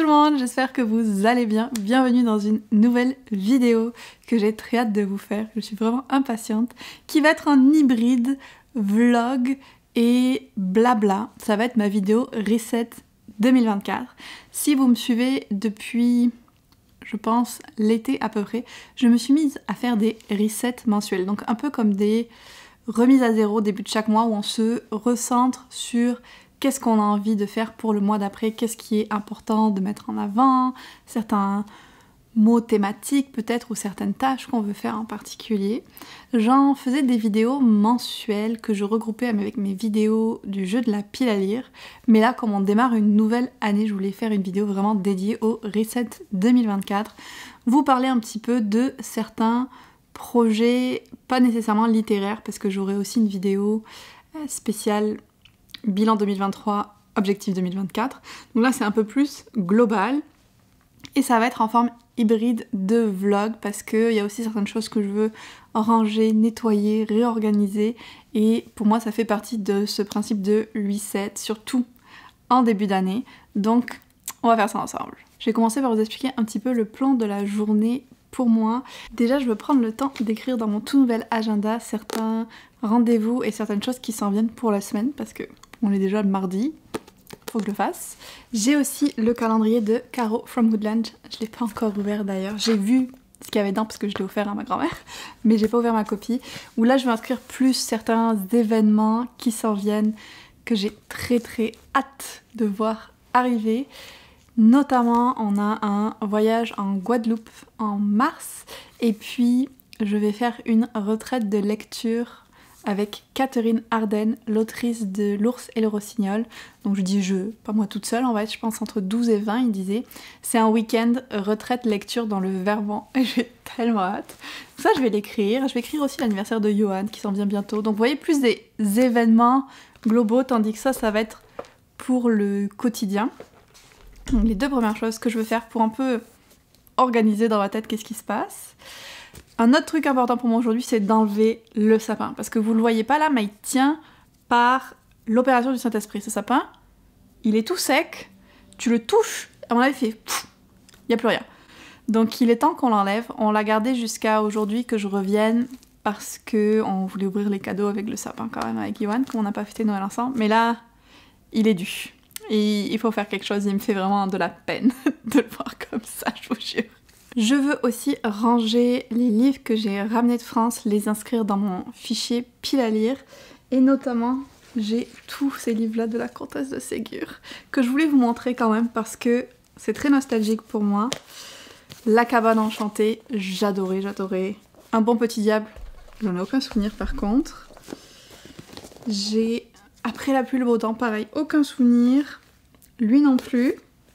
tout le monde, j'espère que vous allez bien. Bienvenue dans une nouvelle vidéo que j'ai très hâte de vous faire. Je suis vraiment impatiente. Qui va être un hybride vlog et blabla. Ça va être ma vidéo Reset 2024. Si vous me suivez depuis, je pense, l'été à peu près, je me suis mise à faire des resets mensuels. Donc un peu comme des remises à zéro au début de chaque mois où on se recentre sur qu'est-ce qu'on a envie de faire pour le mois d'après, qu'est-ce qui est important de mettre en avant, certains mots thématiques peut-être ou certaines tâches qu'on veut faire en particulier. J'en faisais des vidéos mensuelles que je regroupais avec mes vidéos du jeu de la pile à lire. Mais là, comme on démarre une nouvelle année, je voulais faire une vidéo vraiment dédiée au Reset 2024. Vous parler un petit peu de certains projets, pas nécessairement littéraires, parce que j'aurai aussi une vidéo spéciale bilan 2023, objectif 2024. Donc là, c'est un peu plus global. Et ça va être en forme hybride de vlog parce qu'il y a aussi certaines choses que je veux ranger, nettoyer, réorganiser. Et pour moi, ça fait partie de ce principe de reset, surtout en début d'année. Donc, on va faire ça ensemble. Je vais commencer par vous expliquer un petit peu le plan de la journée pour moi. Déjà, je veux prendre le temps d'écrire dans mon tout nouvel agenda certains rendez-vous et certaines choses qui s'en viennent pour la semaine parce que on est déjà le mardi. Faut que je le fasse. J'ai aussi le calendrier de Caro from Woodland. Je l'ai pas encore ouvert d'ailleurs. J'ai vu ce qu'il y avait dedans parce que je l'ai offert à ma grand-mère, mais j'ai pas ouvert ma copie. Où là je vais inscrire plus certains événements qui s'en viennent, que j'ai très hâte de voir arriver. Notamment, on a un voyage en Guadeloupe en mars, et puis je vais faire une retraite de lecture avec Catherine Arden, l'autrice de L'ours et le rossignol. Donc je dis je, pas moi toute seule, on va être je pense entre 12 et 20, il disait. C'est un week-end retraite lecture dans le Vermont et j'ai tellement hâte. Ça je vais l'écrire, je vais écrire aussi l'anniversaire de Johan qui s'en vient bientôt. Donc vous voyez plus des événements globaux, tandis que ça va être pour le quotidien. Donc les deux premières choses que je veux faire pour un peu organiser dans ma tête qu'est-ce qui se passe. Un autre truc important pour moi aujourd'hui, c'est d'enlever le sapin. Parce que vous le voyez pas là, mais il tient par l'opération du Saint-Esprit. Ce sapin, il est tout sec, tu le touches, à mon avis, il fait pfff, il n'y a plus rien. Donc il est temps qu'on l'enlève. On l'a gardé jusqu'à aujourd'hui que je revienne parce qu'on voulait ouvrir les cadeaux avec le sapin quand même, avec Yoann, comme on n'a pas fêté Noël ensemble. Mais là, il est dû. Et il faut faire quelque chose, il me fait vraiment de la peine de le voir comme ça, je vous jure. Je veux aussi ranger les livres que j'ai ramenés de France, les inscrire dans mon fichier pile à lire. Et notamment, j'ai tous ces livres-là de la Comtesse de Ségur que je voulais vous montrer quand même parce que c'est très nostalgique pour moi. La cabane enchantée, j'adorais. Un bon petit diable, j'en ai aucun souvenir par contre. J'ai Après la pluie, le beau temps, pareil, aucun souvenir. Lui non plus.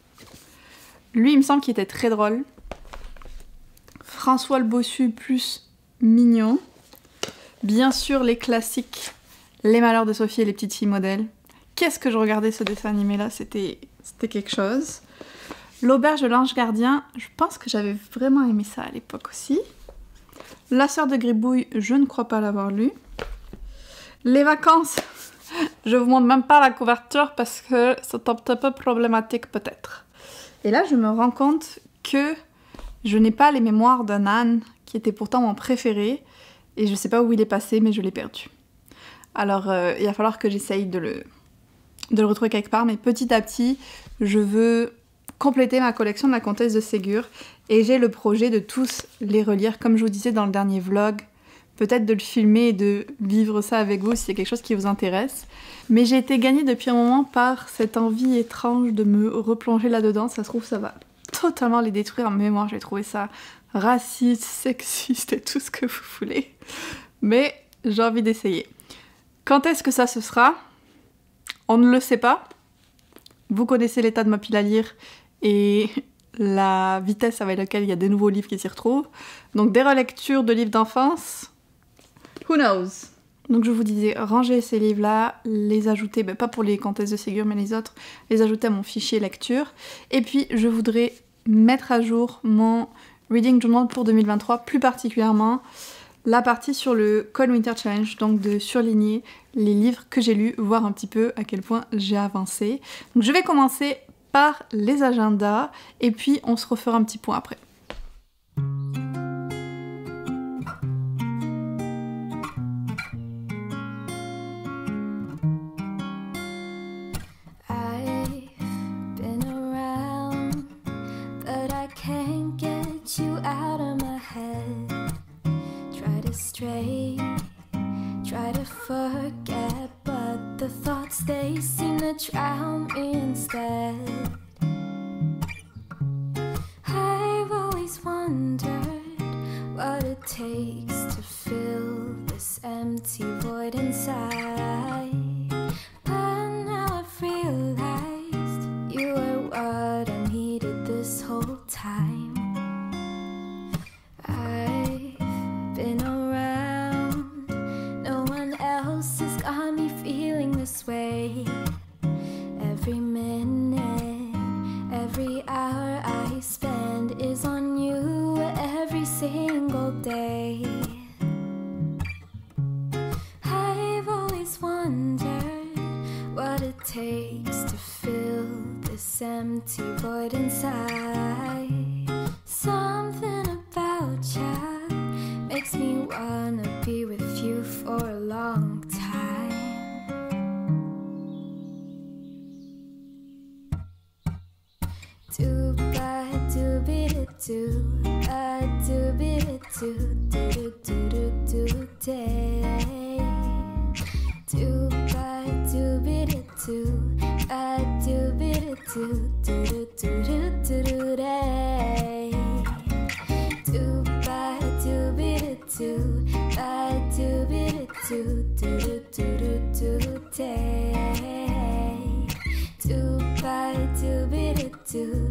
Lui, il me semble qu'il était très drôle. François le Bossu plus mignon. Bien sûr les classiques, Les Malheurs de Sophie et les petites filles modèles. Qu'est-ce que je regardais ce dessin animé là, c'était quelque chose. L'Auberge de l'Ange Gardien, je pense que j'avais vraiment aimé ça à l'époque aussi. La Sœur de Gribouille, je ne crois pas l'avoir lu. Les Vacances, je vous montre même pas la couverture parce que c'est un petit peu problématique peut-être. Et là je me rends compte que je n'ai pas les mémoires d'un âne qui était pourtant mon préféré et je sais pas où il est passé mais je l'ai perdu. Alors il va falloir que j'essaye de le retrouver quelque part, mais petit à petit je veux compléter ma collection de la Comtesse de Ségur et j'ai le projet de tous les relire comme je vous disais dans le dernier vlog. Peut-être de le filmer et de vivre ça avec vous si c'est quelque chose qui vous intéresse. Mais j'ai été gagnée depuis un moment par cette envie étrange de me replonger là-dedans. Ça se trouve ça va totalement les détruire en mémoire. J'ai trouvé ça raciste, sexiste et tout ce que vous voulez. Mais j'ai envie d'essayer. Quand est-ce que ça se sera? On ne le sait pas. Vous connaissez l'état de ma pile à lire et la vitesse avec laquelle il y a des nouveaux livres qui s'y retrouvent. Donc des relectures de livres d'enfance, who knows? Donc je vous disais, ranger ces livres-là, les ajouter, pas pour les Comtesses de Ségur mais les autres, les ajouter à mon fichier lecture. Et puis je voudrais mettre à jour mon Reading Journal pour 2023, plus particulièrement la partie sur le Cold Winter Challenge, donc de surligner les livres que j'ai lus, voir un petit peu à quel point j'ai avancé. Donc je vais commencer par les agendas et puis on se refera un petit point après. Try to forget, but the thoughts they seem to drown me instead. I've always wondered what it takes to fill this empty void inside. But now I've realized you are what I needed this whole time. I've been around, no one else has got me feeling this way. Every minute, every hour I spend is on you every single day. I've always wondered what it takes to fill this empty void inside. Something about you makes me wanna be with you for a long time. Do ba do be do a do be do day. Do ba do be do a do be do day. Do ba do be do a do be do day. Do ba do be do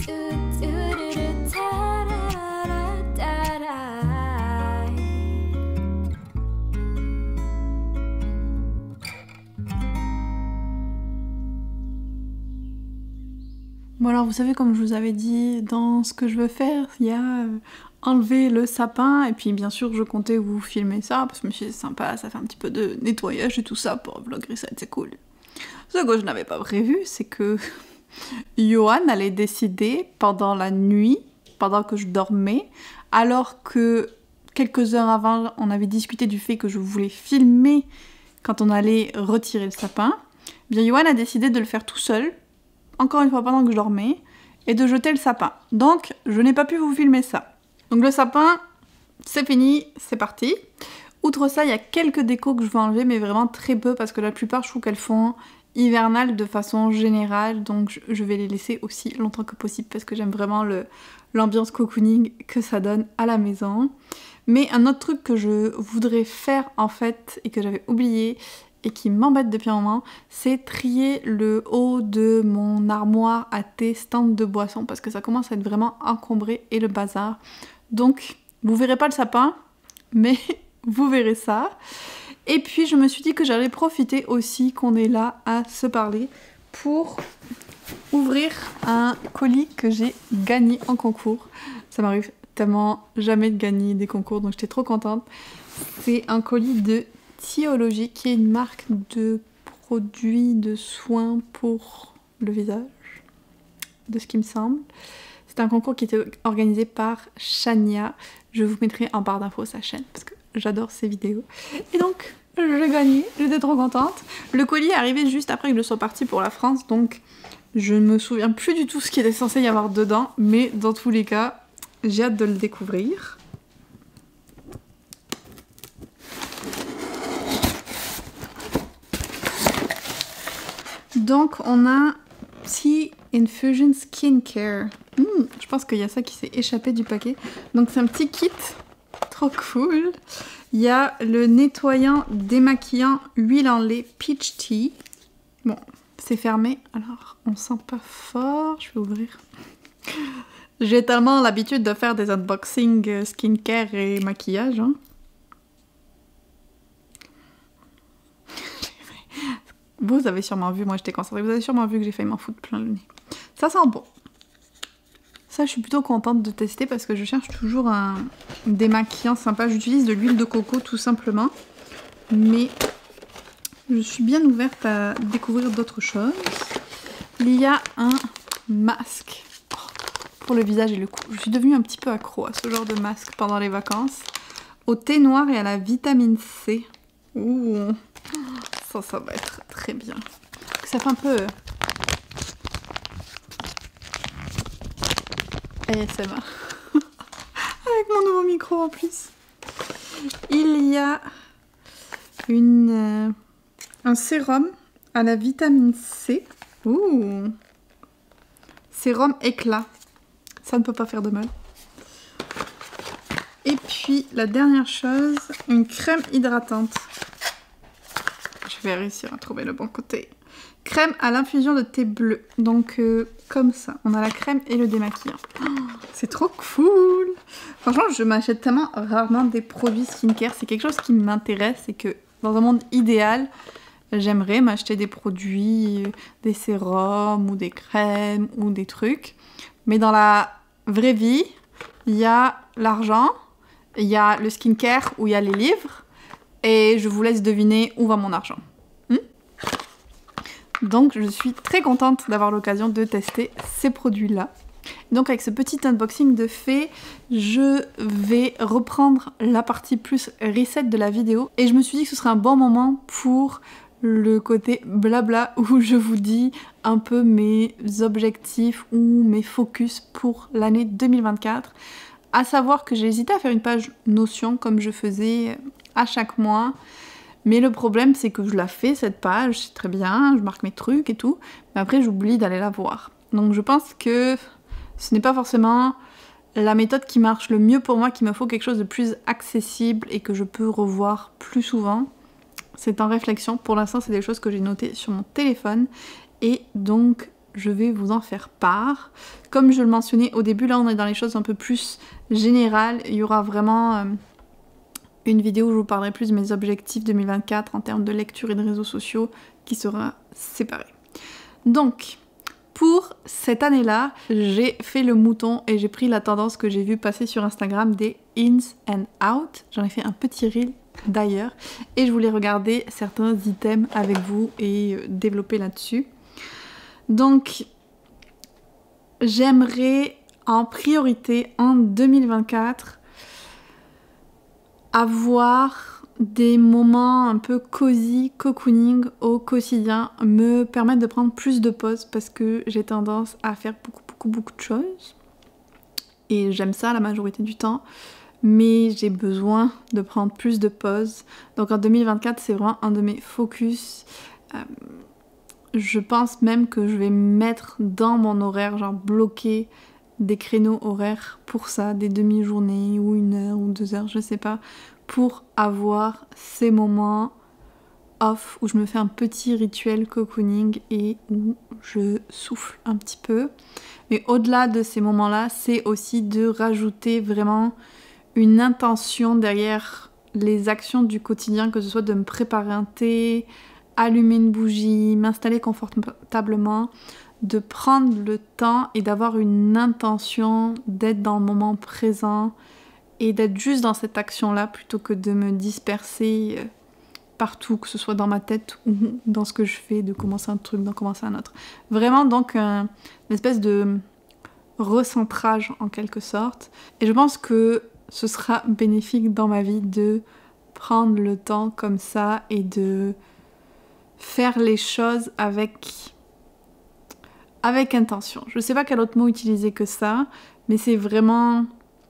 da da da da. Bon alors vous savez, comme je vous avais dit, dans ce que je veux faire, il y a enlever le sapin, et puis bien sûr je comptais vous filmer ça, parce que je me suis dit c'est sympa, ça fait un petit peu de nettoyage et tout ça pour vlog reset, c'est cool. Ce que je n'avais pas prévu, c'est que Johan allait décider pendant la nuit, pendant que je dormais, alors que quelques heures avant on avait discuté du fait que je voulais filmer quand on allait retirer le sapin, bien Johan a décidé de le faire tout seul, encore une fois pendant que je dormais, et de jeter le sapin. Donc je n'ai pas pu vous filmer ça. Donc le sapin, c'est fini, c'est parti. Outre ça, il y a quelques décos que je veux enlever, mais vraiment très peu, parce que la plupart, je trouve qu'elles font hivernales de façon générale, donc je vais les laisser aussi longtemps que possible, parce que j'aime vraiment l'ambiance cocooning que ça donne à la maison. Mais un autre truc que je voudrais faire, en fait, et que j'avais oublié, et qui m'embête depuis un moment, c'est trier le haut de mon armoire à thé stand de boisson, parce que ça commence à être vraiment encombré, et le bazar. Donc, vous verrez pas le sapin, mais vous verrez ça. Et puis, je me suis dit que j'allais profiter aussi qu'on est là à se parler pour ouvrir un colis que j'ai gagné en concours. Ça m'arrive tellement jamais de gagner des concours, donc j'étais trop contente. C'est un colis de Thiologie, qui est une marque de produits de soins pour le visage, de ce qui me semble. C'est un concours qui était organisé par Shania. Je vous mettrai en barre d'infos sa chaîne parce que j'adore ses vidéos. Et donc, j'ai gagné, j'étais trop contente. Le colis est arrivé juste après que je sois partie pour la France, donc je ne me souviens plus du tout ce qui était censé y avoir dedans, mais dans tous les cas, j'ai hâte de le découvrir. Donc on a Tea Infusion Skincare. Je pense qu'il y a ça qui s'est échappé du paquet. Donc c'est un petit kit, trop cool. Il y a le nettoyant démaquillant huile en lait Peach Tea. Bon, c'est fermé, alors on sent pas fort. Je vais ouvrir. J'ai tellement l'habitude de faire des unboxings skincare et maquillage, hein. Vous avez sûrement vu, moi j'étais concentrée, vous avez sûrement vu que j'ai failli m'en foutre plein le nez. Ça sent bon. Ça, je suis plutôt contente de tester parce que je cherche toujours un démaquillant sympa. J'utilise de l'huile de coco tout simplement. Mais je suis bien ouverte à découvrir d'autres choses. Il y a un masque pour le visage et le cou. Je suis devenue un petit peu accro à ce genre de masque pendant les vacances. Au thé noir et à la vitamine C. Ouh, ça va être très bien. Ça fait un peu ASMR. Avec mon nouveau micro en plus. Il y a un sérum à la vitamine C. Ouh. Sérum éclat. Ça ne peut pas faire de mal. Et puis la dernière chose, une crème hydratante. Je vais réussir à trouver le bon côté. Crème à l'infusion de thé bleu. Donc comme ça, on a la crème et le démaquillant. Oh, c'est trop cool. Franchement, je m'achète tellement rarement des produits skincare. C'est quelque chose qui m'intéresse et que dans un monde idéal, j'aimerais m'acheter des produits, des sérums ou des crèmes ou des trucs. Mais dans la vraie vie, il y a l'argent, il y a le skincare où il y a les livres. Et je vous laisse deviner où va mon argent. Donc je suis très contente d'avoir l'occasion de tester ces produits-là. Donc avec ce petit unboxing de fait, je vais reprendre la partie plus reset de la vidéo. Et je me suis dit que ce serait un bon moment pour le côté blabla où je vous dis un peu mes objectifs ou mes focus pour l'année 2024. À savoir que j'ai hésité à faire une page Notion comme je faisais à chaque mois. Mais le problème, c'est que je la fais, cette page, c'est très bien, je marque mes trucs et tout, mais après j'oublie d'aller la voir. Donc je pense que ce n'est pas forcément la méthode qui marche le mieux pour moi, qu'il me faut quelque chose de plus accessible et que je peux revoir plus souvent. C'est en réflexion, pour l'instant c'est des choses que j'ai notées sur mon téléphone et donc je vais vous en faire part. Comme je le mentionnais au début, là on est dans les choses un peu plus générales, il y aura vraiment une vidéo où je vous parlerai plus de mes objectifs 2024 en termes de lecture et de réseaux sociaux qui sera séparée. Donc, pour cette année-là, j'ai fait le mouton et j'ai pris la tendance que j'ai vue passer sur Instagram des ins and out. J'en ai fait un petit reel d'ailleurs et je voulais regarder certains items avec vous et développer là-dessus. Donc, j'aimerais en priorité en 2024 avoir des moments un peu cosy, cocooning au quotidien, me permettre de prendre plus de pauses parce que j'ai tendance à faire beaucoup de choses. Et j'aime ça la majorité du temps, mais j'ai besoin de prendre plus de pauses. Donc en 2024, c'est vraiment un de mes focus. Je pense même que je vais mettre dans mon horaire, genre bloquer des créneaux horaires pour ça, des demi-journées ou 1 heure ou 2 heures, je sais pas, pour avoir ces moments off où je me fais un petit rituel cocooning et où je souffle un petit peu. Mais au-delà de ces moments-là, c'est aussi de rajouter vraiment une intention derrière les actions du quotidien, que ce soit de me préparer un thé, allumer une bougie, m'installer confortablement, de prendre le temps et d'avoir une intention d'être dans le moment présent et d'être juste dans cette action-là plutôt que de me disperser partout, que ce soit dans ma tête ou dans ce que je fais, de commencer un truc, d'en commencer un autre. Vraiment donc une espèce de recentrage en quelque sorte. Et je pense que ce sera bénéfique dans ma vie de prendre le temps comme ça et de faire les choses avec intention. Je sais pas quel autre mot utiliser que ça, mais c'est vraiment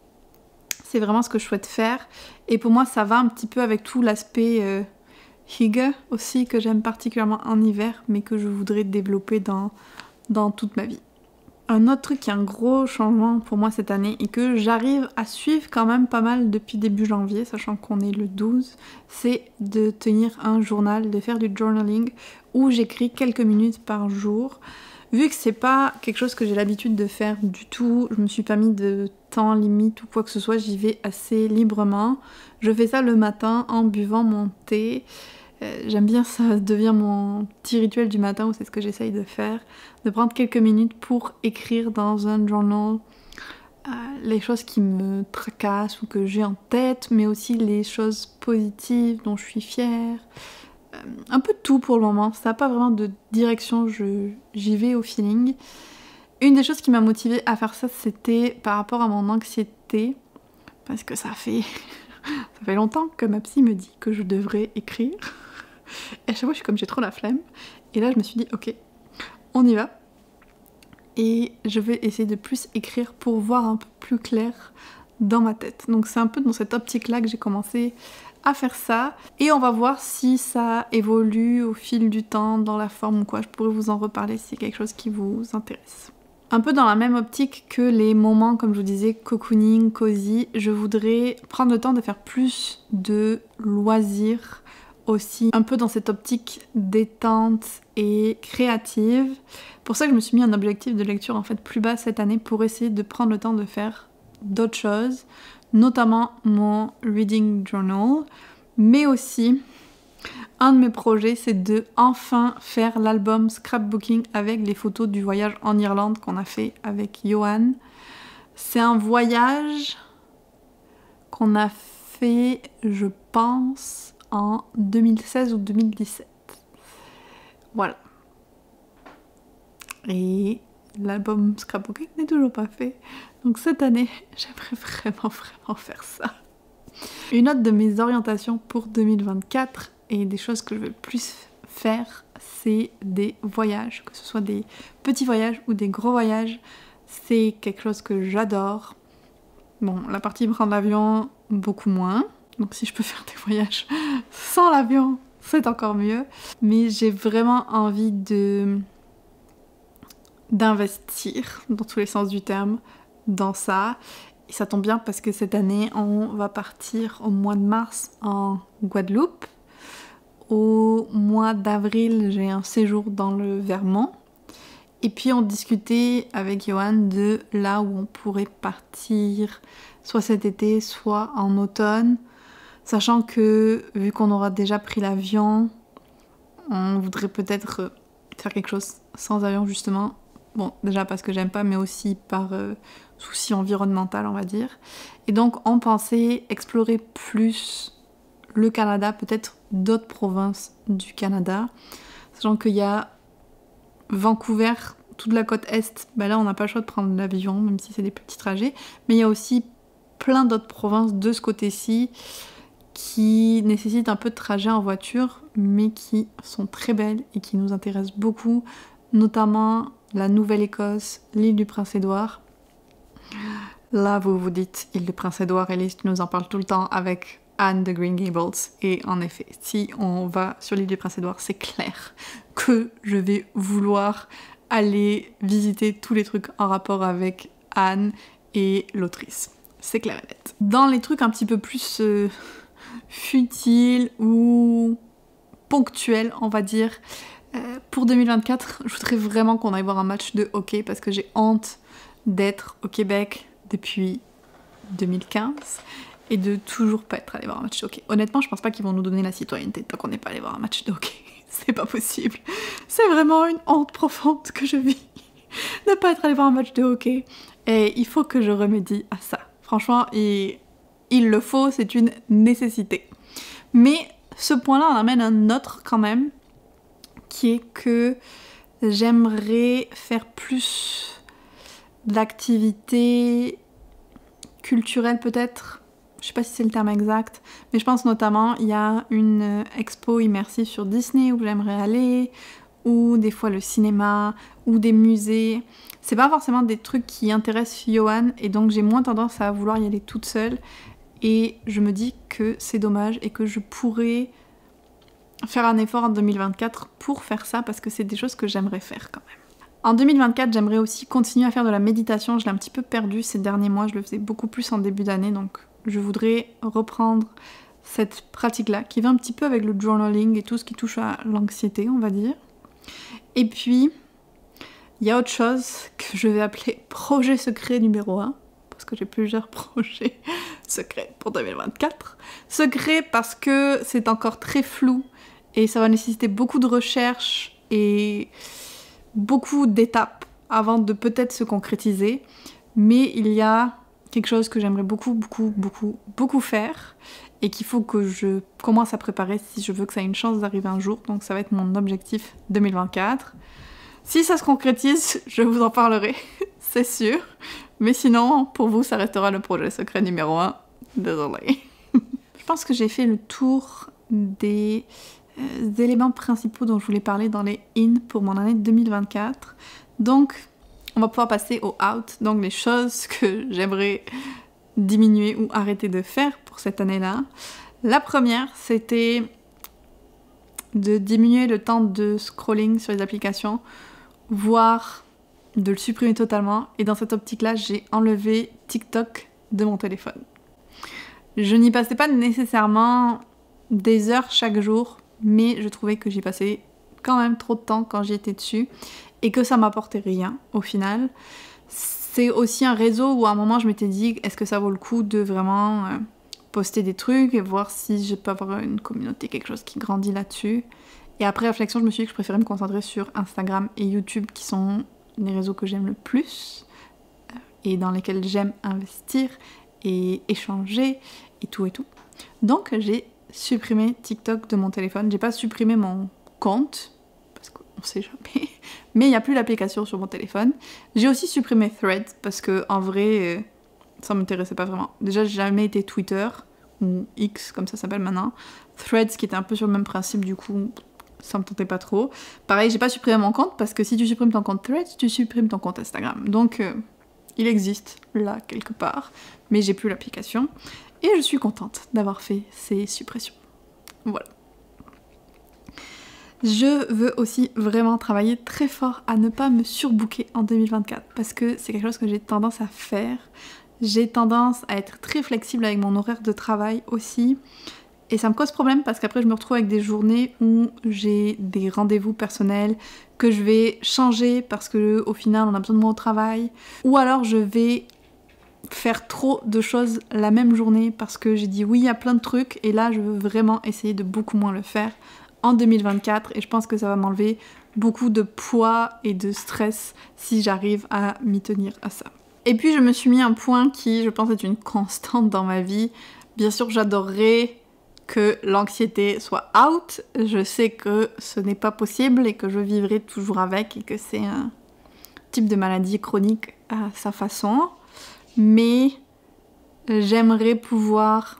ce que je souhaite faire. Et pour moi, ça va un petit peu avec tout l'aspect hygge aussi, que j'aime particulièrement en hiver, mais que je voudrais développer dans toute ma vie. Un autre truc qui est un gros changement pour moi cette année et que j'arrive à suivre quand même pas mal depuis début janvier, sachant qu'on est le 12, c'est de tenir un journal, de faire du journaling où j'écris quelques minutes par jour. Vu que c'est pas quelque chose que j'ai l'habitude de faire du tout, je me suis pas mis de temps limite ou quoi que ce soit, j'y vais assez librement. Je fais ça le matin en buvant mon thé. J'aime bien, ça devient mon petit rituel du matin, où c'est ce que j'essaye de faire, de prendre quelques minutes pour écrire dans un journal les choses qui me tracassent ou que j'ai en tête, mais aussi les choses positives dont je suis fière. Un peu de tout pour le moment, ça n'a pas vraiment de direction, j'y vais au feeling. Une des choses qui m'a motivée à faire ça, c'était par rapport à mon anxiété, parce que ça fait longtemps que ma psy me dit que je devrais écrire. Et à chaque fois, je suis comme j'ai trop la flemme. Et là, je me suis dit, ok, on y va. Et je vais essayer de plus écrire pour voir un peu plus clair dans ma tête. Donc c'est un peu dans cette optique-là que j'ai commencé à faire ça. Et on va voir si ça évolue au fil du temps, dans la forme ou quoi. Je pourrais vous en reparler si c'est quelque chose qui vous intéresse. Un peu dans la même optique que les moments, comme je vous disais, cocooning, cozy, je voudrais prendre le temps de faire plus de loisirs aussi, un peu dans cette optique détente et créative. Pour ça que je me suis mis un objectif de lecture en fait plus bas cette année pour essayer de prendre le temps de faire d'autres choses, notamment mon reading journal, mais aussi un de mes projets c'est de enfin faire l'album scrapbooking avec les photos du voyage en Irlande qu'on a fait avec Johan. C'est un voyage qu'on a fait, je pense, en 2016 ou 2017. Voilà. Et l'album scrapbooking n'est toujours pas fait. Donc cette année, j'aimerais vraiment faire ça. Une autre de mes orientations pour 2024 et des choses que je veux plus faire, c'est des voyages. Que ce soit des petits voyages ou des gros voyages, c'est quelque chose que j'adore. Bon, la partie prendre l'avion, beaucoup moins. Donc si je peux faire des voyages sans l'avion, c'est encore mieux. Mais j'ai vraiment envie d'investir, dans tous les sens du terme, dans ça. Et ça tombe bien parce que cette année, on va partir au mois de mars en Guadeloupe. Au mois d'avril, j'ai un séjour dans le Vermont. Et puis on discutait avec Johan de là où on pourrait partir, soit cet été, soit en automne. Sachant que, vu qu'on aura déjà pris l'avion, on voudrait peut-être faire quelque chose sans avion justement. Bon, déjà parce que j'aime pas, mais aussi par souci environnemental, on va dire. Et donc, on pensait explorer plus le Canada, peut-être d'autres provinces du Canada. Sachant qu'il y a Vancouver, toute la côte Est, ben là, on n'a pas le choix de prendre l'avion, même si c'est des petits trajets. Mais il y a aussi plein d'autres provinces de ce côté-ci qui nécessitent un peu de trajet en voiture, mais qui sont très belles et qui nous intéressent beaucoup, notamment la Nouvelle-Écosse, l'île du Prince-Édouard. Là, vous vous dites, île du Prince-Édouard, Elise, tu nous en parles tout le temps avec Anne de Green Gables. Et en effet, si on va sur l'île du Prince-Édouard, c'est clair que je vais vouloir aller visiter tous les trucs en rapport avec Anne et l'autrice. C'est clair et net. Dans les trucs un petit peu plus futiles ou ponctuels, on va dire, pour 2024, je voudrais vraiment qu'on aille voir un match de hockey parce que j'ai honte d'être au Québec depuis 2015 et de toujours pas être allé voir un match de hockey. Honnêtement, je pense pas qu'ils vont nous donner la citoyenneté tant qu'on n'est pas allé voir un match de hockey. C'est pas possible. C'est vraiment une honte profonde que je vis de pas être allé voir un match de hockey. Et il faut que je remédie à ça. Franchement, il le faut, c'est une nécessité. Mais ce point-là en amène un autre quand même, qui est que j'aimerais faire plus d'activités culturelles peut-être. Je sais pas si c'est le terme exact, mais je pense notamment il y a une expo immersive sur Disney où j'aimerais aller, ou des fois le cinéma, ou des musées. C'est pas forcément des trucs qui intéressent Johan, et donc j'ai moins tendance à vouloir y aller toute seule. Et je me dis que c'est dommage et que je pourrais faire un effort en 2024 pour faire ça parce que c'est des choses que j'aimerais faire quand même. En 2024, j'aimerais aussi continuer à faire de la méditation. Je l'ai un petit peu perdue ces derniers mois, je le faisais beaucoup plus en début d'année, donc je voudrais reprendre cette pratique-là qui va un petit peu avec le journaling et tout ce qui touche à l'anxiété, on va dire. Et puis, il y a autre chose que je vais appeler projet secret numéro 1, parce que j'ai plusieurs projets secrets pour 2024. Secret parce que c'est encore très flou et ça va nécessiter beaucoup de recherche et beaucoup d'étapes avant de peut-être se concrétiser. Mais il y a quelque chose que j'aimerais beaucoup faire et qu'il faut que je commence à préparer si je veux que ça ait une chance d'arriver un jour. Donc ça va être mon objectif 2024. Si ça se concrétise, je vous en parlerai c'est sûr. Mais sinon, pour vous, ça restera le projet secret numéro 1. Désolée. Je pense que j'ai fait le tour des éléments principaux dont je voulais parler dans les in pour mon année 2024. Donc, on va pouvoir passer au out, donc les choses que j'aimerais diminuer ou arrêter de faire pour cette année-là. La première, c'était de diminuer le temps de scrolling sur les applications, voire de le supprimer totalement. Et dans cette optique-là, j'ai enlevé TikTok de mon téléphone. Je n'y passais pas nécessairement des heures chaque jour, mais je trouvais que j'y passais quand même trop de temps quand j'y étais dessus et que ça m'apportait rien au final. C'est aussi un réseau où à un moment je m'étais dit est-ce que ça vaut le coup de vraiment poster des trucs et voir si je peux avoir une communauté, quelque chose qui grandit là-dessus. Et après réflexion, je me suis dit que je préférais me concentrer sur Instagram et YouTube qui sont les réseaux que j'aime le plus et dans lesquels j'aime investir et échanger et tout et tout. Donc j'ai supprimé TikTok de mon téléphone. J'ai pas supprimé mon compte parce qu'on sait jamais, mais il n'y a plus l'application sur mon téléphone. J'ai aussi supprimé Threads parce que en vrai ça m'intéressait pas vraiment. Déjà j'ai jamais été Twitter ou X comme ça s'appelle maintenant. Threads qui était un peu sur le même principe, du coup ça me tentait pas trop. Pareil, j'ai pas supprimé mon compte parce que si tu supprimes ton compte Threads, tu supprimes ton compte Instagram. Donc il existe là quelque part, mais j'ai plus l'application. Et je suis contente d'avoir fait ces suppressions. Voilà. Je veux aussi vraiment travailler très fort à ne pas me surbooker en 2024 parce que c'est quelque chose que j'ai tendance à faire. J'ai tendance à être très flexible avec mon horaire de travail aussi. Et ça me cause problème parce qu'après je me retrouve avec des journées où j'ai des rendez-vous personnels que je vais changer parce que au final on a besoin de moi au travail. Ou alors je vais faire trop de choses la même journée parce que j'ai dit oui à plein de trucs et là je veux vraiment essayer de beaucoup moins le faire en 2024 et je pense que ça va m'enlever beaucoup de poids et de stress si j'arrive à m'y tenir à ça. Et puis je me suis mis un point qui je pense est une constante dans ma vie. Bien sûr j'adorerais que l'anxiété soit out, je sais que ce n'est pas possible et que je vivrai toujours avec et que c'est un type de maladie chronique à sa façon. Mais j'aimerais pouvoir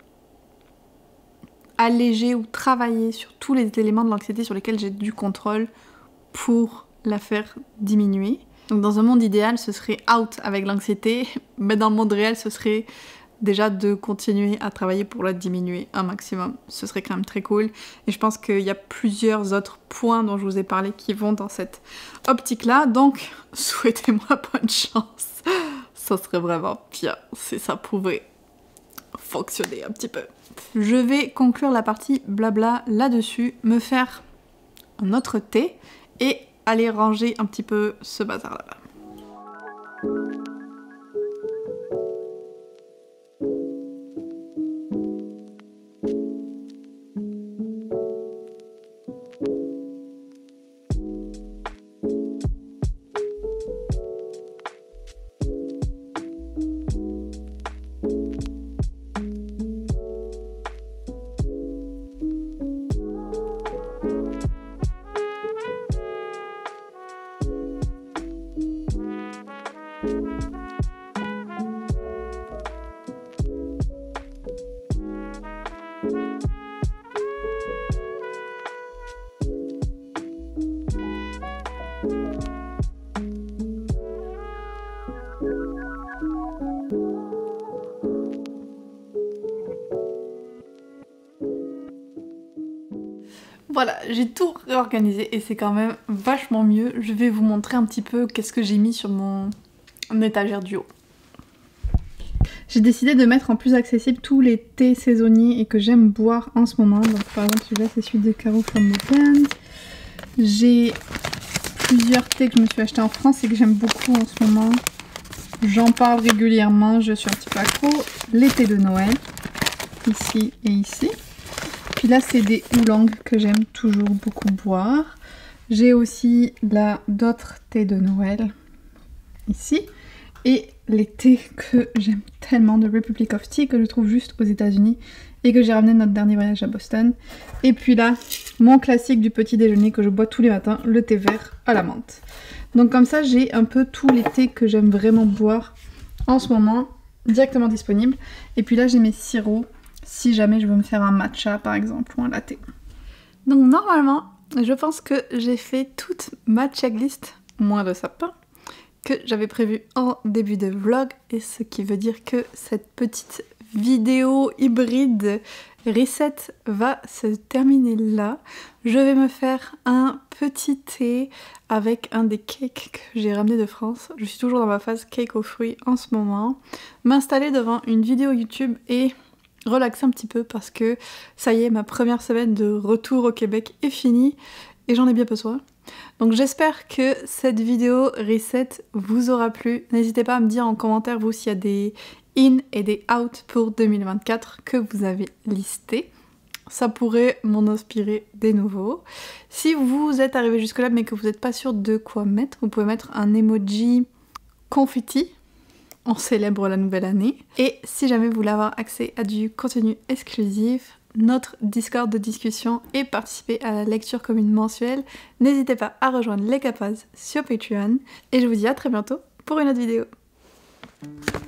alléger ou travailler sur tous les éléments de l'anxiété sur lesquels j'ai du contrôle pour la faire diminuer. Donc dans un monde idéal, ce serait out avec l'anxiété, mais dans le monde réel, ce serait déjà de continuer à travailler pour la diminuer un maximum. Ce serait quand même très cool. Et je pense qu'il y a plusieurs autres points dont je vous ai parlé qui vont dans cette optique-là. Donc souhaitez-moi bonne chance. Ça serait vraiment bien si ça pouvait fonctionner un petit peu. Je vais conclure la partie blabla là-dessus, me faire un autre thé et aller ranger un petit peu ce bazar là-bas. Voilà, j'ai tout réorganisé et c'est quand même vachement mieux. Je vais vous montrer un petit peu qu'est-ce que j'ai mis sur mon étagère du haut. J'ai décidé de mettre en plus accessible tous les thés saisonniers et que j'aime boire en ce moment. Donc par exemple celui-là c'est celui de Caro from the Blend. J'ai plusieurs thés que je me suis acheté en France et que j'aime beaucoup en ce moment. J'en parle régulièrement, je suis un petit peu accro. Les thés de Noël, ici et ici. Puis là c'est des oolongs que j'aime toujours beaucoup boire. J'ai aussi d'autres thés de Noël, ici. Et les thés que j'aime tellement de Republic of Tea que je trouve juste aux États-Unis et que j'ai ramené de notre dernier voyage à Boston. Et puis là, mon classique du petit déjeuner que je bois tous les matins, le thé vert à la menthe. Donc comme ça j'ai un peu tous les thés que j'aime vraiment boire en ce moment directement disponibles. Et puis là j'ai mes sirops si jamais je veux me faire un matcha par exemple ou un latte. Donc normalement je pense que j'ai fait toute ma checklist, moins de sapin, que j'avais prévu en début de vlog, et ce qui veut dire que cette petite vidéo hybride reset va se terminer là. Je vais me faire un petit thé avec un des cakes que j'ai ramené de France. Je suis toujours dans ma phase cake aux fruits en ce moment. M'installer devant une vidéo YouTube et relaxer un petit peu parce que ça y est, ma première semaine de retour au Québec est finie et j'en ai bien besoin. Donc j'espère que cette vidéo reset vous aura plu. N'hésitez pas à me dire en commentaire vous s'il y a des in et des out pour 2024 que vous avez listés. Ça pourrait m'en inspirer des nouveaux. Si vous êtes arrivé jusque là mais que vous n'êtes pas sûr de quoi mettre, vous pouvez mettre un emoji confetti. On célèbre la nouvelle année. Et si jamais vous voulez avoir accès à du contenu exclusif, notre Discord de discussion et participer à la lecture commune mensuelle, n'hésitez pas à rejoindre les Capas sur Patreon. Et je vous dis à très bientôt pour une autre vidéo.